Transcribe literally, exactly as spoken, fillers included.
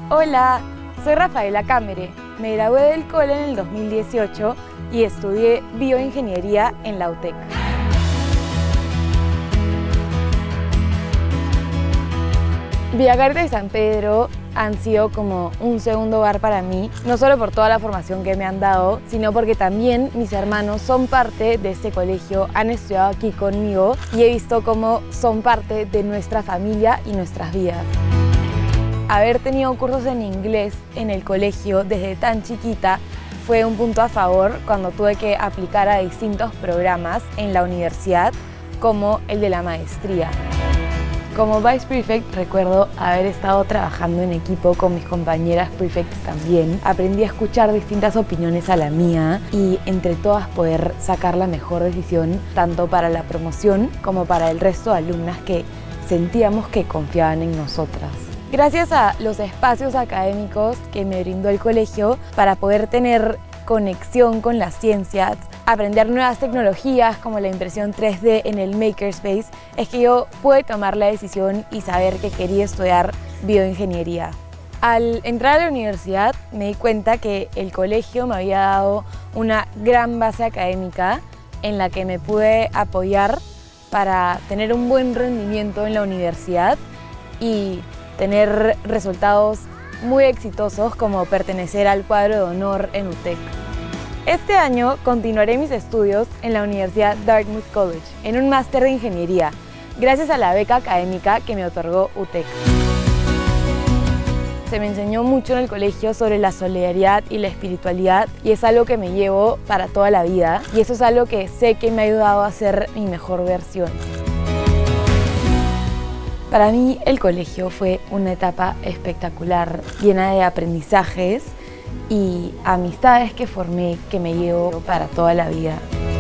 Hola, soy Rafaela Cámere. Me gradué del cole en el dos mil dieciocho y estudié bioingeniería en la U T E C. Villa Carta y San Pedro han sido como un segundo hogar para mí, no solo por toda la formación que me han dado, sino porque también mis hermanos son parte de este colegio, han estudiado aquí conmigo y he visto cómo son parte de nuestra familia y nuestras vidas. Haber tenido cursos en inglés en el colegio desde tan chiquita fue un punto a favor cuando tuve que aplicar a distintos programas en la universidad, como el de la maestría. Como Vice Prefect recuerdo haber estado trabajando en equipo con mis compañeras prefects también. Aprendí a escuchar distintas opiniones a la mía y entre todas poder sacar la mejor decisión tanto para la promoción como para el resto de alumnas que sentíamos que confiaban en nosotras. Gracias a los espacios académicos que me brindó el colegio para poder tener conexión con las ciencias, aprender nuevas tecnologías como la impresión tres D en el Makerspace, es que yo pude tomar la decisión y saber que quería estudiar bioingeniería. Al entrar a la universidad me di cuenta que el colegio me había dado una gran base académica en la que me pude apoyar para tener un buen rendimiento en la universidad y tener resultados muy exitosos como pertenecer al cuadro de honor en U T E C. Este año continuaré mis estudios en la Universidad Dartmouth College, en un máster de ingeniería, gracias a la beca académica que me otorgó U T E C. Se me enseñó mucho en el colegio sobre la solidaridad y la espiritualidad y es algo que me llevo para toda la vida y eso es algo que sé que me ha ayudado a ser mi mejor versión. Para mí el colegio fue una etapa espectacular, llena de aprendizajes y amistades que formé que me llevo para toda la vida.